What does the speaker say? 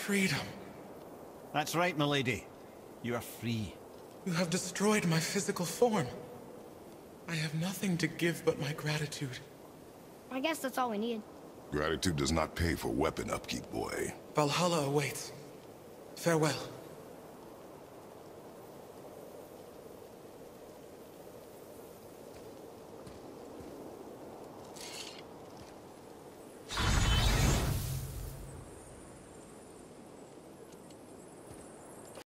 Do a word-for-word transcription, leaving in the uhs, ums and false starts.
Freedom. That's right, milady. You are free. You have destroyed my physical form. I have nothing to give but my gratitude. I guess that's all we need. Gratitude does not pay for weapon upkeep, boy. Valhalla awaits. Farewell.